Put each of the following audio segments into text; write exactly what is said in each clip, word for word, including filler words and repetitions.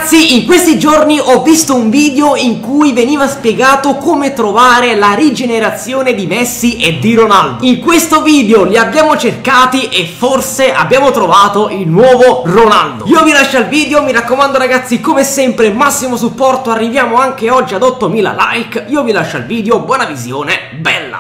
ragazzi, in questi giorni ho visto un video in cui veniva spiegato come trovare la rigenerazione di Messi e di Ronaldo. In questo video li abbiamo cercati e forse abbiamo trovato il nuovo Ronaldo. Io vi lascio il video, mi raccomando ragazzi, come sempre massimo supporto, arriviamo anche oggi ad ottomila like. Io vi lascio il video, buona visione, bella!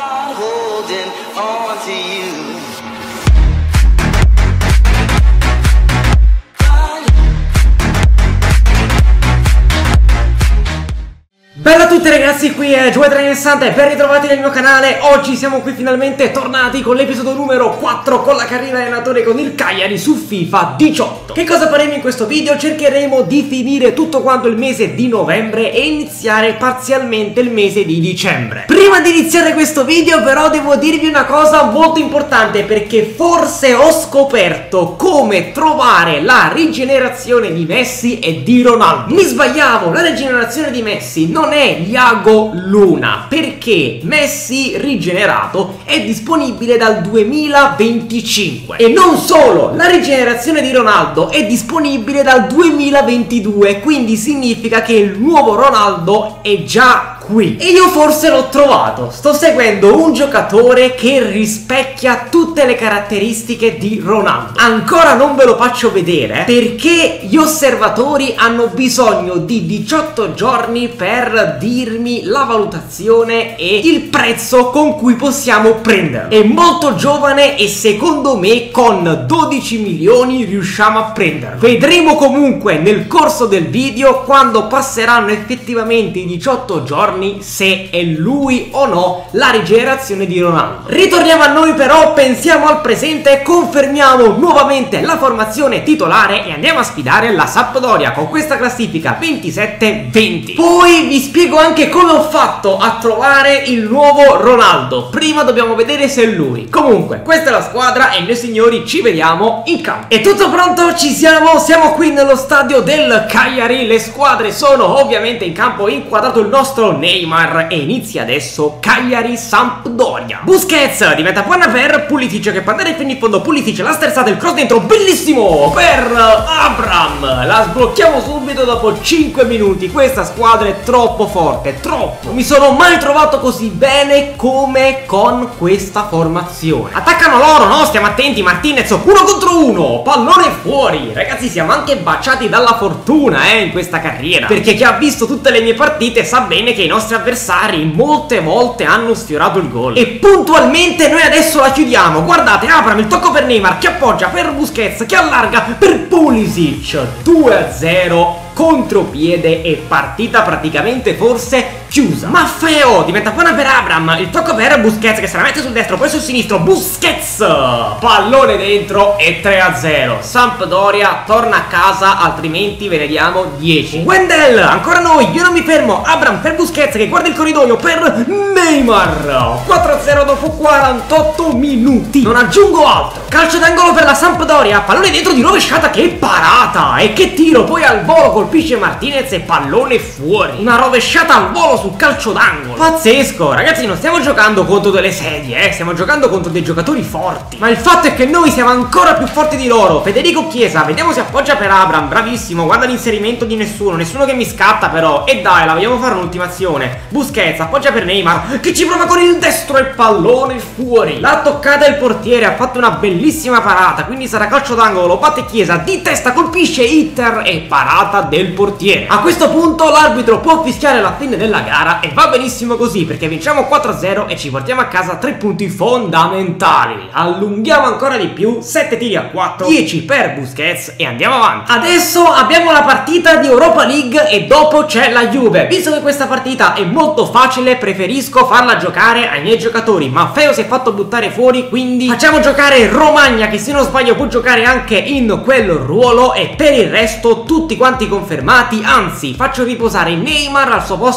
Bella a tutti ragazzi, qui è Joe360 e ben ritrovati nel mio canale. Oggi siamo qui finalmente tornati con l'episodio numero quattro con la carriera allenatore con il Cagliari su FIFA diciotto. Che cosa faremo in questo video? Cercheremo di finire tutto quanto il mese di novembre e iniziare parzialmente il mese di dicembre. Prima di iniziare questo video però devo dirvi una cosa molto importante, perché forse ho scoperto come trovare la rigenerazione di Messi e di Ronaldo. Mi sbagliavo, la rigenerazione di Messi non è Iago Luna, perché Messi rigenerato è disponibile dal duemilaventicinque e non solo, la rigenerazione di Ronaldo è disponibile dal duemilaventidue, quindi significa che il nuovo Ronaldo è già qui. E io forse l'ho trovato, sto seguendo un giocatore che rispecchia tutte le caratteristiche di Ronaldo. Ancora non ve lo faccio vedere perché gli osservatori hanno bisogno di diciotto giorni per dirmi la valutazione e il prezzo con cui possiamo prenderlo. È molto giovane e secondo me con dodici milioni riusciamo a prenderlo. Vedremo comunque nel corso del video, quando passeranno effettivamente i diciotto giorni, se è lui o no la rigenerazione di Ronaldo. Ritorniamo a noi però, pensiamo al presente, confermiamo nuovamente la formazione titolare e andiamo a sfidare la Sampdoria con questa classifica ventisette venti. Poi vi spiego anche come ho fatto a trovare il nuovo Ronaldo. Prima dobbiamo vedere se è lui. Comunque questa è la squadra e noi signori ci vediamo in campo. È tutto pronto? Ci siamo? Siamo qui nello stadio del Cagliari. Le squadre sono ovviamente in campo, inquadrato il nostro Neymar e inizia adesso Cagliari Sampdoria. Busquets diventa buona per Pulisic che può andare fino in fondo. Pulisic, la sterzata, il cross dentro, bellissimo per Abraham. La sblocchiamo subito dopo cinque minuti. Questa squadra è troppo forte, troppo. Non mi sono mai trovato così bene come con questa formazione. Attaccano loro, no? Stiamo attenti. Martinez, uno contro uno, pallone fuori. Ragazzi, siamo anche baciati dalla fortuna eh in questa carriera, perché chi ha visto tutte le mie partite sa bene che i nostri avversari molte volte hanno sfiorato il gol e puntualmente noi adesso la chiudiamo. Guardate, Abraham, il tocco per Neymar che appoggia per Busquets che allarga per Pulisic. Due a zero, contropiede e partita praticamente forse chiusa. Maffeo diventa buona per Abraham, il tocco per Busquets che se la mette sul destro, poi sul sinistro. Busquets, pallone dentro e tre a zero. Sampdoria torna a casa, altrimenti ve ne diamo dieci. Wendell, ancora noi, io non mi fermo. Abraham per Busquets che guarda il corridoio per Neymar. quattro a zero dopo quarantotto minuti. Non aggiungo altro. Calcio d'angolo per la Sampdoria, pallone dentro di rovesciata, che parata e che tiro, poi al volo colpisce Martinez e pallone fuori. Una rovesciata al volo sul calcio d'angolo. Pazzesco, ragazzi, non stiamo giocando contro delle sedie, eh, stiamo giocando contro dei giocatori forti. Ma il fatto è che noi siamo ancora più forti di loro. Federico Chiesa, vediamo se appoggia per Abraham, bravissimo, guarda l'inserimento di nessuno, nessuno che mi scatta però. E dai, la vogliamo fare un'ultimazione. Busquets appoggia per Neymar che ci prova con il destro e pallone fuori. L'ha toccata il portiere, ha fatto una bellissima parata, quindi sarà calcio d'angolo, batte Chiesa, di testa colpisce Inter e parata del portiere. A questo punto l'arbitro può fischiare la fine della gara e va benissimo così, perché vinciamo quattro a zero e ci portiamo a casa tre punti fondamentali. Allunghiamo ancora di più, sette tiri a quattro, dieci per Busquets e andiamo avanti. Adesso abbiamo la partita di Europa League e dopo c'è la Juve. Visto che questa partita è molto facile, preferisco farla giocare ai miei giocatori. Maffeo si è fatto buttare fuori, quindi facciamo giocare Romagna, che se non sbaglio può giocare anche in quel ruolo, e per il resto tutti quanti confermati. Anzi, faccio riposare Neymar, al suo posto metto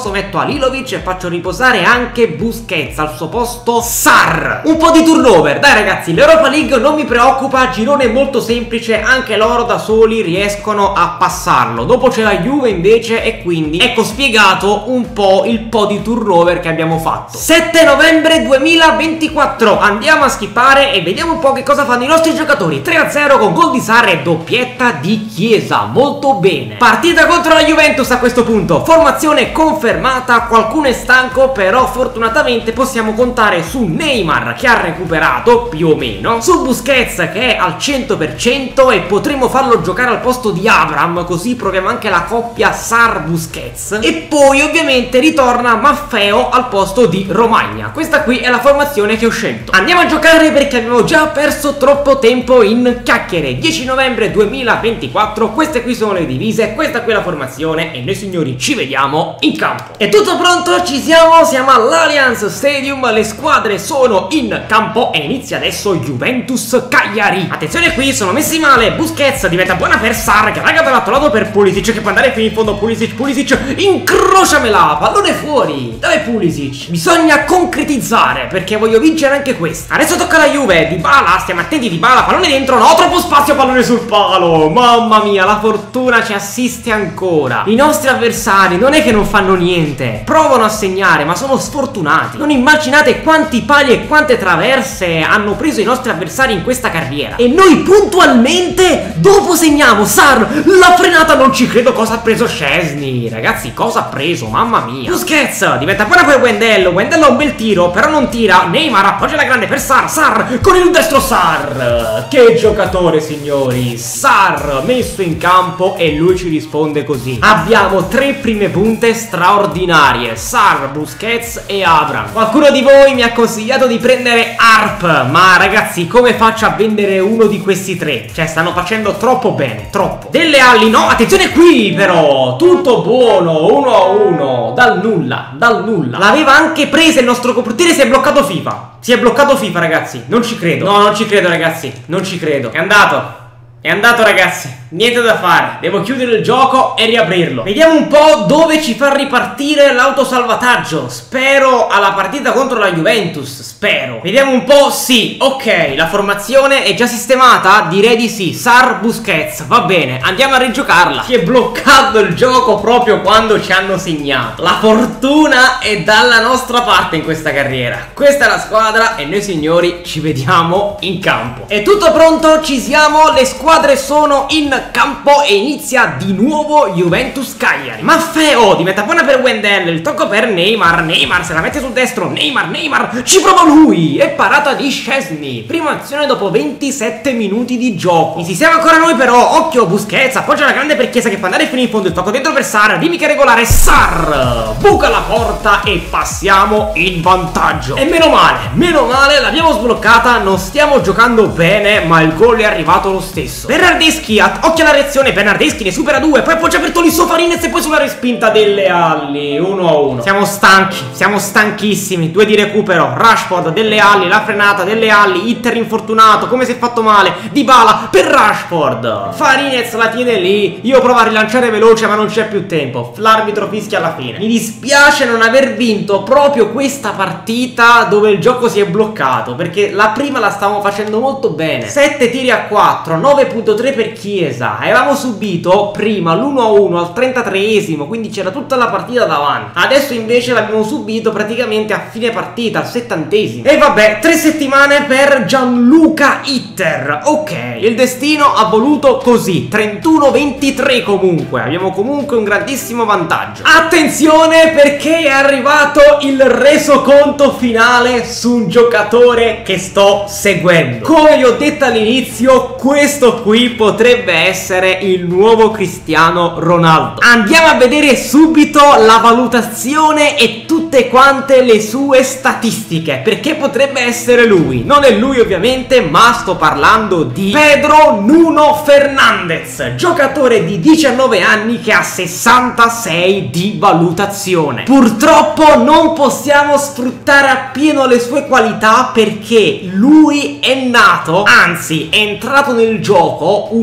Halilovic e faccio riposare anche Busquets, al suo posto Sarr. Un po' di turnover, dai ragazzi, l'Europa League non mi preoccupa, girone molto semplice, anche loro da soli riescono a passarlo. Dopo c'è la Juve invece e quindi ecco spiegato un po' il po' di turnover che abbiamo fatto. sette novembre duemilaventiquattro, andiamo a skippare e vediamo un po' che cosa fanno i nostri giocatori. Tre a zero con gol di Sarr e doppietta di Chiesa, molto bene. Partita contro la Juventus a questo punto, formazione confermata, qualcuno è stanco però fortunatamente possiamo contare su Neymar che ha recuperato più o meno, su Busquets che è al cento per cento e potremo farlo giocare al posto di Abraham, così proviamo anche la coppia Sarr-Busquets e poi ovviamente ritorna Maffeo al posto di Romagna. Questa qui è la formazione che ho scelto. Andiamo a giocare perché abbiamo già perso troppo tempo in chiacchiere. Dieci novembre duemilaventiquattro, queste qui sono le divise, questa qui è la formazione e noi signori ci vediamo in campo. È tutto pronto, ci siamo, siamo all'Allianz Stadium, le squadre sono in campo e inizia adesso Juventus Cagliari. Attenzione qui, sono messi male, Busquets diventa buona per Sarr che raga dall'altro lato per Pulisic che può andare fino in fondo. Pulisic, Pulisic, incrociamela, pallone fuori. Dove Pulisic? Bisogna concretizzare perché voglio vincere anche questa. Adesso tocca la Juve, Dybala, stiamo attenti, Dybala, pallone dentro, no, troppo spazio, pallone sul palo. Mamma mia, la fortuna ci assiste ancora. I nostri avversari non è che non fanno niente, provano a segnare ma sono sfortunati. Non immaginate quanti pali e quante traverse hanno preso i nostri avversari in questa carriera e noi puntualmente dopo segniamo. Sarr, la frenata, non ci credo. Cosa ha preso Szczesny? Ragazzi, cosa ha preso? Mamma mia. Busquets diventa buona per Wendello. Wendello ha un bel tiro però non tira. Neymar appoggia la grande per Sarr. Sarr con il destro. Sarr, che giocatore signori. Sarr messo in campo e lui ci risponde così. Abbiamo tre prime punte straordinarie, Sarr, Busquets e Abraham. Qualcuno di voi mi ha consigliato di prendere Harp, ma ragazzi come faccio a vendere uno di questi tre? Cioè stanno facendo troppo bene, troppo. Delle ali, no, attenzione qui però, tutto buono, uno a uno, dal nulla, dal nulla. L'aveva anche presa il nostro portiere, si è bloccato FIFA. Si è bloccato FIFA ragazzi, non ci credo. No, non ci credo ragazzi, non ci credo. È andato. È andato ragazzi, niente da fare, devo chiudere il gioco e riaprirlo. Vediamo un po' dove ci fa ripartire l'autosalvataggio. Spero alla partita contro la Juventus, spero. Vediamo un po', sì, ok, la formazione è già sistemata? Direi di sì, Sarr, Busquets, va bene, andiamo a rigiocarla. Si è bloccato il gioco proprio quando ci hanno segnato. La fortuna è dalla nostra parte in questa carriera. Questa è la squadra e noi signori ci vediamo in campo. È tutto pronto, ci siamo, le squadre sono in campo e inizia di nuovo Juventus Cagliari. Maffeo diventa buona per Wendell, il tocco per Neymar. Neymar se la mette sul destro. Neymar, Neymar, ci prova lui. E parata di Szczesny. Prima azione dopo ventisette minuti di gioco. Insistiamo ancora noi però. Occhio, Busquets appoggia la grande per Chiesa che può andare fino in fondo. Il tocco dentro per Sarr. Dimmi che regolare. Sarr buca la porta e passiamo in vantaggio. E meno male, meno male, l'abbiamo sbloccata. Non stiamo giocando bene ma il gol è arrivato lo stesso. Bernardeschi, occhio alla reazione, Bernardeschi ne supera due, poi appoggia per Tolisso Farinez e poi sulla respinta delle ali, uno a uno. Siamo stanchi, siamo stanchissimi, due di recupero, Rashford, delle ali, la frenata, delle ali, Inter infortunato, come si è fatto male, Dybala per Rashford, Farinez la tiene lì, io provo a rilanciare veloce ma non c'è più tempo, l'arbitro fischia alla fine. Mi dispiace non aver vinto proprio questa partita dove il gioco si è bloccato, perché la prima la stavamo facendo molto bene, sette tiri a quattro, nove punto tre per Chiesa. Avevamo subito prima l'uno a uno al trentatreesimo, quindi c'era tutta la partita davanti. Adesso invece l'abbiamo subito praticamente a fine partita, al settantesimo. E vabbè, tre settimane per Gianluca Itter. Ok, il destino ha voluto così. trentuno ventitré comunque. Abbiamo comunque un grandissimo vantaggio. Attenzione perché è arrivato il resoconto finale su un giocatore che sto seguendo. Come vi ho detto all'inizio, questo qui potrebbe essere il nuovo Cristiano Ronaldo. Andiamo a vedere subito la valutazione e tutte quante le sue statistiche, perché potrebbe essere lui. Non è lui ovviamente, ma sto parlando di Pedro Nuno Fernandez, giocatore di diciannove anni che ha sessantasei di valutazione. Purtroppo non possiamo sfruttare appieno le sue qualità perché lui è nato, anzi è entrato nel gioco un anno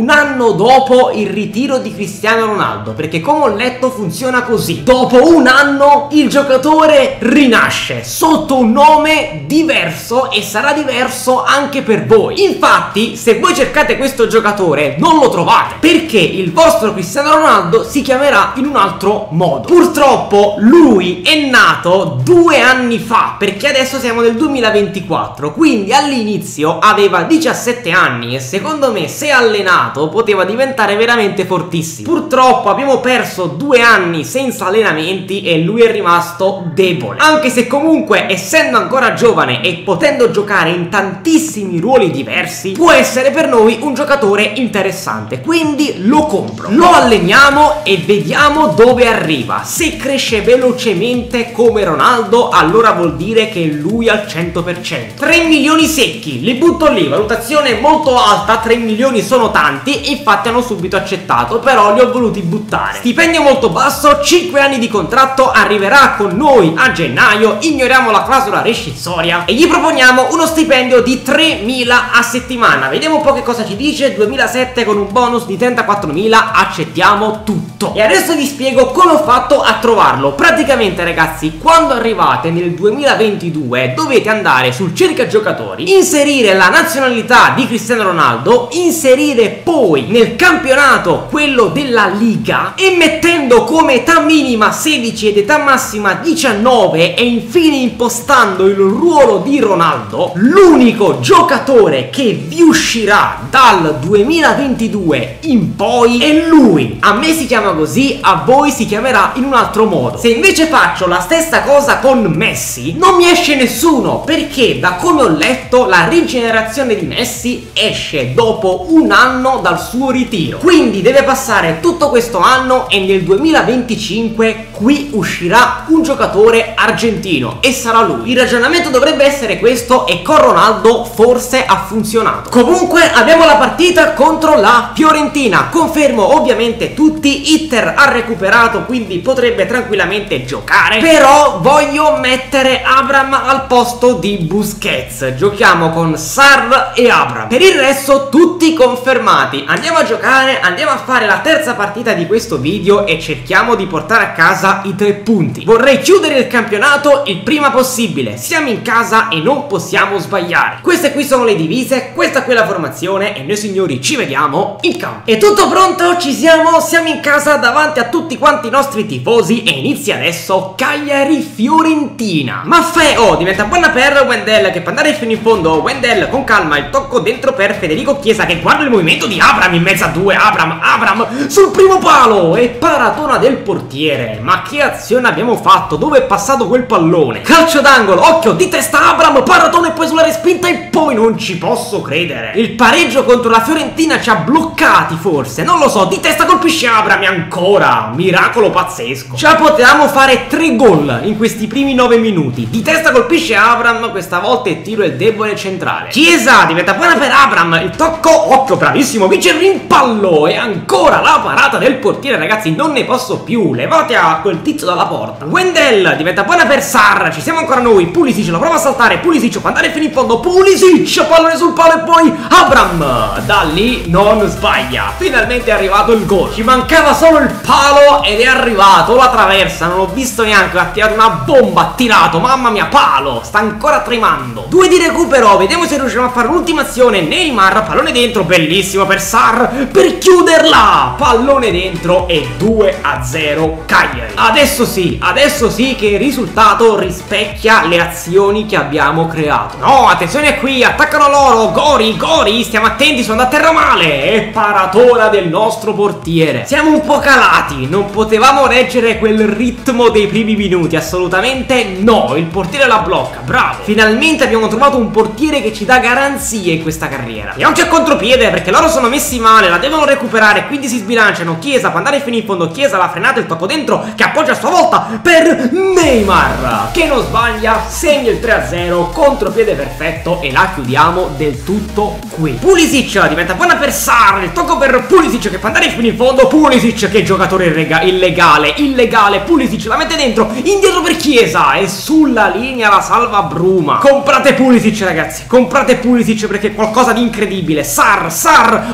anno dopo il ritiro di Cristiano Ronaldo, perché come ho letto funziona così: dopo un anno il giocatore rinasce sotto un nome diverso e sarà diverso anche per voi. Infatti, se voi cercate questo giocatore non lo trovate, perché il vostro Cristiano Ronaldo si chiamerà in un altro modo. Purtroppo lui è nato due anni fa, perché adesso siamo nel duemilaventiquattro, quindi all'inizio aveva diciassette anni e secondo me, se allenato, poteva diventare veramente fortissimo. Purtroppo abbiamo perso due anni senza allenamenti e lui è rimasto debole, anche se comunque, essendo ancora giovane e potendo giocare in tantissimi ruoli diversi, può essere per noi un giocatore interessante, quindi lo compro, lo alleniamo e vediamo dove arriva. Se cresce velocemente come Ronaldo, allora vuol dire che lui al cento per cento. tre milioni secchi, li butto lì, valutazione molto alta, tre milioni sono tanti e infatti hanno subito accettato, però li ho voluti buttare. Stipendio molto basso, cinque anni di contratto, arriverà con noi a gennaio, ignoriamo la clausola rescissoria e gli proponiamo uno stipendio di tremila a settimana. Vediamo un po' che cosa ci dice. Duemilasette con un bonus di trentaquattromila, accettiamo tutto. E adesso vi spiego come ho fatto a trovarlo. Praticamente ragazzi, quando arrivate nel duemilaventidue dovete andare sul cerca giocatori, inserire la nazionalità di Cristiano Ronaldo, inserire poi nel campionato quello della Liga e mettendo come età minima sedici ed età massima diciannove e infine impostando il ruolo di Ronaldo, l'unico giocatore che vi uscirà dal duemilaventidue in poi è lui. A me si chiama così, a voi si chiamerà in un altro modo. Se invece faccio la stessa cosa con Messi, non mi esce nessuno, perché da come ho letto la rigenerazione di Messi esce dopo un anno dal suo ritiro, quindi deve passare tutto questo anno e nel duemilaventicinque qui uscirà un giocatore argentino e sarà lui. Il ragionamento dovrebbe essere questo e con Ronaldo forse ha funzionato. Comunque abbiamo la partita contro la Fiorentina, confermo ovviamente tutti, Inter ha recuperato quindi potrebbe tranquillamente giocare, però voglio mettere Abraham al posto di Busquets. Giochiamo con Sarr e Abraham. Per il resto tutti confermati. Andiamo a giocare, andiamo a fare la terza partita di questo video e cerchiamo di portare a casa i tre punti. Vorrei chiudere il campionato il prima possibile. Siamo in casa e non possiamo sbagliare. Queste qui sono le divise, questa qui è la formazione e noi signori ci vediamo in campo. È tutto pronto? Ci siamo? Siamo in casa davanti a tutti quanti i nostri tifosi e inizia adesso Cagliari-Fiorentina. Maffeo diventa buona per Wendell che può andare fino in fondo. Wendell con calma, il tocco dentro per Federico Chiesa che guarda il movimento di Abraham in mezzo a due. Abraham, Abraham sul primo palo e paratona del portiere. Ma che azione abbiamo fatto? Dove è passato quel pallone? Calcio d'angolo, occhio di testa Abraham, paratone e poi sulla respinta e poi non ci posso credere. Il pareggio contro la Fiorentina ci ha bloccati forse, non lo so, di testa colpisce Abraham e ancora, miracolo pazzesco. Già potevamo fare tre gol in questi primi nove minuti. Di testa colpisce Abraham, questa volta il tiro è debole centrale. Chiesa diventa buona per Abraham, il tocco, occhio bravissimo, vince il rimpallo e ancora la parata del portiere. Ragazzi non ne posso più, levate a quel tizio dalla porta. Wendell diventa buona per Sarr, ci siamo ancora noi. Pulisic lo prova a saltare, Pulisic può andare fino in fondo, Pulisic pallone sul palo e poi Abraham da lì non sbaglia. Finalmente è arrivato il gol, ci mancava solo il palo ed è arrivato. La traversa, non ho visto neanche, ha tirato una bomba, ha tirato, mamma mia, palo, sta ancora tremando. Due di recupero, vediamo se riusciamo a fare l'ultima azione. Neymar, pallone dentro, bellissimo per Sarr per chiuderla, pallone dentro e due a zero Cagliari. Adesso sì, adesso sì che il risultato rispecchia le azioni che abbiamo creato. No, attenzione qui, attaccano loro, Gori, Gori, stiamo attenti, sono da terra male e paratona del nostro portiere. Siamo un po' calati, non potevamo reggere quel ritmo dei primi minuti, assolutamente no, il portiere la blocca, bravo. Finalmente abbiamo trovato un portiere che ci dà garanzie in questa carriera. E anche a contropiede perché loro sono messi male, la devono recuperare, quindi si sbilanciano. Chiesa può andare fino in fondo, Chiesa l'ha frenato, il tocco dentro che appoggia a sua volta per Neymar che non sbaglia, segna il tre a zero, contropiede perfetto e la chiudiamo del tutto qui. Pulisic diventa buona per Sarr, il tocco per Pulisic che può andare fino in fondo, Pulisic che giocatore illegale, illegale, Pulisic la mette dentro, indietro per Chiesa e sulla linea la salva Bruma. Comprate Pulisic ragazzi, comprate Pulisic perché è qualcosa di incredibile. Sarr, Sarr, oh passa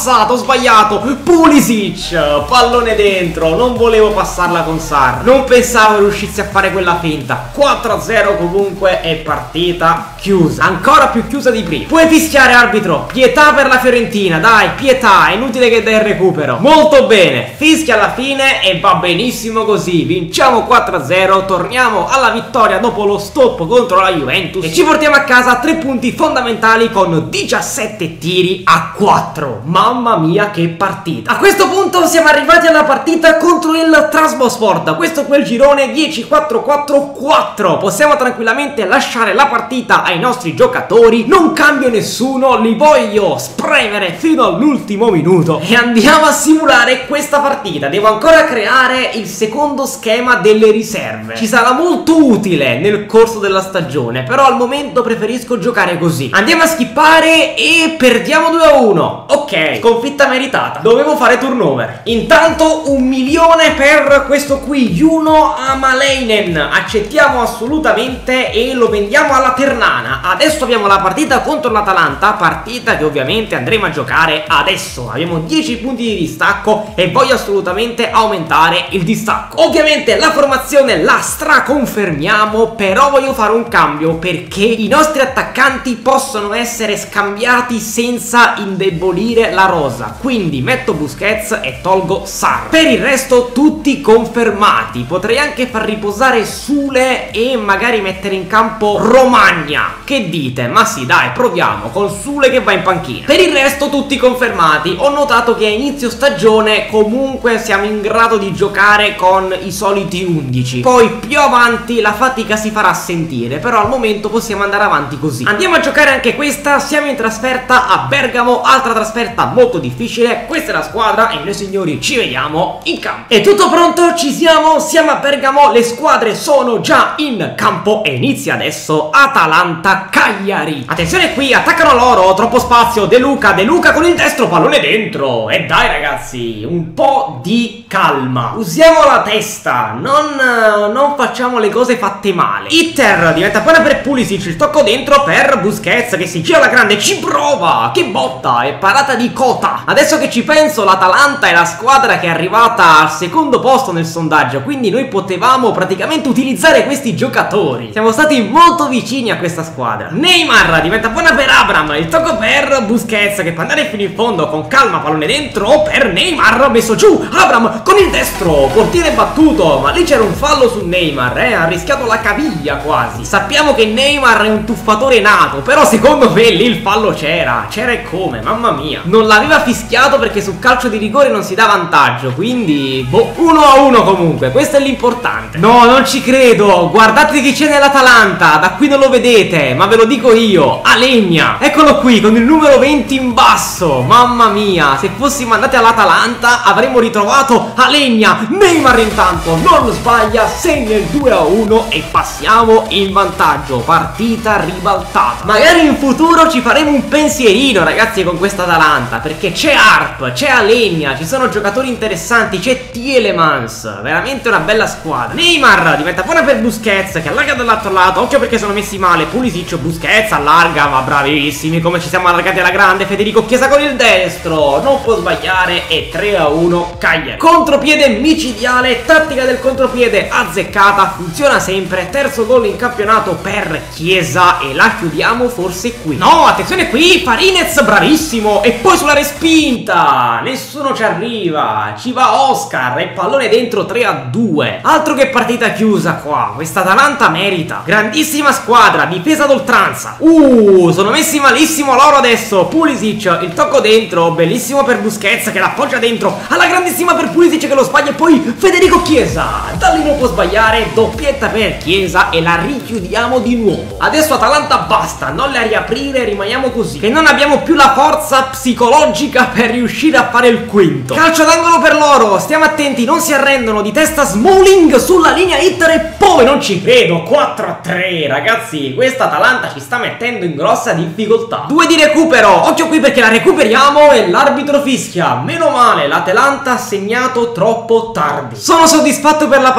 passato, ho sbagliato. Pulisic, pallone dentro, non volevo passarla con Sarr, non pensavo riuscissi a fare quella finta. quattro a zero comunque è partita chiusa, ancora più chiusa di prima. Puoi fischiare, arbitro, pietà per la Fiorentina, dai, pietà, è inutile che dai il recupero. Molto bene, fischia alla fine e va benissimo così, vinciamo quattro a zero, torniamo alla vittoria dopo lo stop contro la Juventus e ci portiamo a casa tre punti fondamentali con diciassette tiri a quattro. Mamma mia che partita. A questo punto siamo arrivati alla partita contro il Trabzonspor, questo quel girone dieci quattro quattro quattro. Possiamo tranquillamente lasciare la partita ai nostri giocatori, non cambio nessuno, li voglio spremere fino all'ultimo minuto e andiamo a simulare questa partita. Devo ancora creare il secondo schema delle riserve, ci sarà molto utile nel corso della stagione, però al momento preferisco giocare così. Andiamo a skippare e perdiamo due a uno. Ok, sconfitta meritata, dovevo fare turnover. Intanto un milione per questo qui, Juno Amaleinen, accettiamo assolutamente e lo vendiamo alla Ternana. Adesso abbiamo la partita contro l'Atalanta, partita che ovviamente andremo a giocare adesso. Abbiamo dieci punti di distacco e voglio assolutamente aumentare il distacco. Ovviamente la formazione la straconfermiamo, però voglio fare un cambio perché i nostri attaccanti possono essere scambiati senza indebolire la rosa, quindi metto Busquets e tolgo Sarr. Per il resto tutti confermati, potrei anche far riposare Sule e magari mettere in campo Romagna. Che dite? Ma sì, dai, proviamo con Sule che va in panchina. Per il resto tutti confermati. Ho notato che a inizio stagione comunque siamo in grado di giocare con i soliti undici, poi più avanti la fatica si farà sentire, però al momento possiamo andare avanti così. Andiamo a giocare anche questa, siamo in trasferta a Bergamo, altra trasferta molto difficile. Questa è la squadra e noi signori ci vediamo in campo. È tutto pronto, ci siamo, siamo a Bergamo, le squadre sono già in campo e inizia adesso Atalanta Cagliari. Attenzione qui, attaccano loro, troppo spazio, De Luca, De Luca con il destro, pallone dentro. E dai ragazzi, un po' di calma, usiamo la testa, non, non facciamo le cose fatte male. Itter diventa buona per Pulisic, il tocco dentro per Busquets che si gira alla grande, ci prova, che botta, è parata di Cota. Adesso che ci penso, l'Atalanta è la squadra che è arrivata al secondo posto nel sondaggio, quindi noi potevamo praticamente utilizzare questi giocatori, siamo stati molto vicini a questa squadra. Neymar diventa buona per Abraham, il tocco per Busquets che può andare fino in fondo con calma, pallone dentro per Neymar, messo giù, Abraham con il destro, portiere battuto, ma lì c'era un fallo su Neymar, eh, ha rischiato la caviglia quasi. Sappiamo che Neymar è un tuffatore nato, però secondo me lì il fallo c'era, c'era e come, mamma mia. Non l'aveva fischiato perché sul calcio di rigore non si dà vantaggio, quindi boh, uno a uno comunque, questo è l'importante. No, non ci credo, guardate chi c'è nell'Atalanta, da qui non lo vedete, ma ve lo dico io, Aleñá, eccolo qui con il numero venti in basso, mamma mia, se fossimo andati all'Atalanta avremmo ritrovato Aleñá. Neymar intanto non sbaglia, segna il due a uno e passiamo in vantaggio, partita ribaltata. Magari in futuro ci faremo un pensierino ragazzi con questa Atalanta, perché c'è Harp, c'è Aleñá, ci sono giocatori interessanti, c'è Tielemans, veramente una bella squadra. Neymar diventa buona per Busquets che allarga dall'altro lato, occhio perché sono messi male, Pulisic, Busquets allarga, ma bravissimi come ci siamo allargati alla grande. Federico Chiesa con il destro, non può sbagliare e tre a uno Cagliari. Contropiede micidiale, tattica del contropiede azzeccata, funziona sempre, terzo gol in campionato per Chiesa e la chiudiamo forse qui. No, attenzione qui, Farinez bravissimo e poi sulla respinta, nessuno ci arriva, ci va Oscar e pallone dentro, tre a due. Altro che partita chiusa qua, questa Atalanta merita, grandissima squadra, difesa d'oltranza. Uh, sono messi malissimo loro adesso. Pulisic, il tocco dentro, bellissimo per Busquets che l'appoggia dentro, alla grandissima per Pulisic che lo sbaglia e poi Federico Chiesa, da lì non può sbagliare, doppietta per Chiesa e la richiudiamo di nuovo. Adesso Atalanta basta, non la riaprire, rimaniamo così, che non abbiamo più la forza psicologica per riuscire a fare il quinto. Calcio d'angolo per loro, stiamo attenti, non si arrendono, di testa Smalling sulla linea Itter e poi non ci credo, quattro a tre ragazzi, questa Atalanta ci sta mettendo in grossa difficoltà. Due di recupero, occhio qui perché la recuperiamo e l'arbitro fischia, meno male, l'Atalanta ha segnato troppo tardi. Sono soddisfatto per la partita.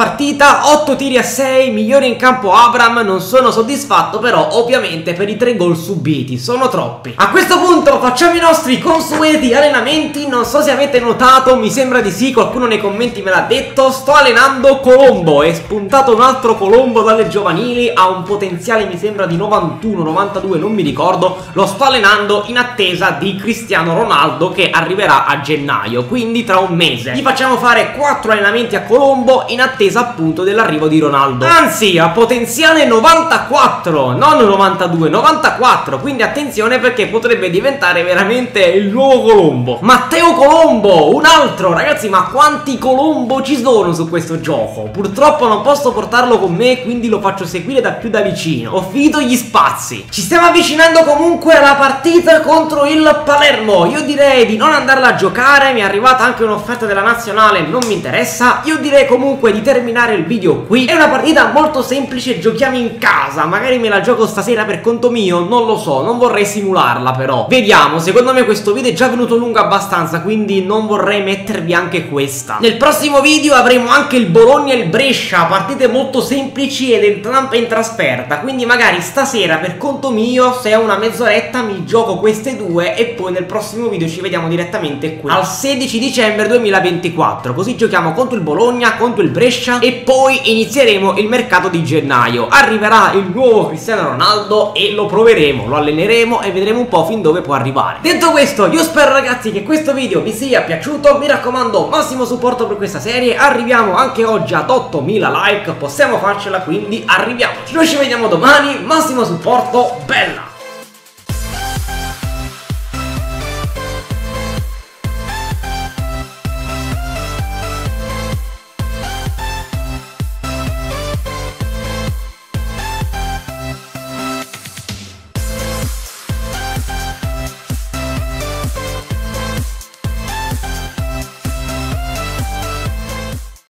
partita, otto tiri a sei, migliore in campo Abraham. Non sono soddisfatto però ovviamente per i tre gol subiti, sono troppi. A questo punto facciamo i nostri consueti allenamenti. Non so se avete notato, mi sembra di sì, qualcuno nei commenti me l'ha detto. Sto allenando Colombo, è spuntato un altro Colombo dalle giovanili, ha un potenziale mi sembra di novantuno novantadue, non mi ricordo. Lo sto allenando in attesa di Cristiano Ronaldo che arriverà a gennaio, quindi tra un mese. Gli facciamo fare quattro allenamenti a Colombo in attesa appunto dell'arrivo di Ronaldo. Anzi, ha potenziale novantaquattro, non novantadue, novantaquattro, quindi attenzione perché potrebbe diventare veramente il nuovo Colombo. Matteo Colombo, un altro, ragazzi, ma quanti Colombo ci sono su questo gioco? Purtroppo non posso portarlo con me, quindi lo faccio seguire da più da vicino. Ho finito gli spazi. Ci stiamo avvicinando comunque alla partita contro il Palermo. Io direi di non andarla a giocare, mi è arrivata anche un'offerta della nazionale, non mi interessa. Io direi comunque di terminare il video qui. È una partita molto semplice, giochiamo in casa, magari me la gioco stasera per conto mio, non lo so, non vorrei simularla però. Vediamo, secondo me questo video è già venuto lungo abbastanza, quindi non vorrei mettervi anche questa. Nel prossimo video avremo anche il Bologna e il Brescia, partite molto semplici ed entrambe in trasferta, quindi magari stasera per conto mio, se ho una mezz'oretta, mi gioco queste due e poi nel prossimo video ci vediamo direttamente qui al sedici dicembre duemilaventiquattro, così giochiamo contro il Bologna, contro il Brescia e poi inizieremo il mercato di gennaio. Arriverà il nuovo Cristiano Ronaldo e lo proveremo, lo alleneremo e vedremo un po' fin dove può arrivare. Detto questo, io spero ragazzi che questo video vi sia piaciuto, mi raccomando massimo supporto per questa serie, arriviamo anche oggi ad ottomila like, possiamo farcela, quindi arriviamoci. Noi ci vediamo domani, massimo supporto, bella!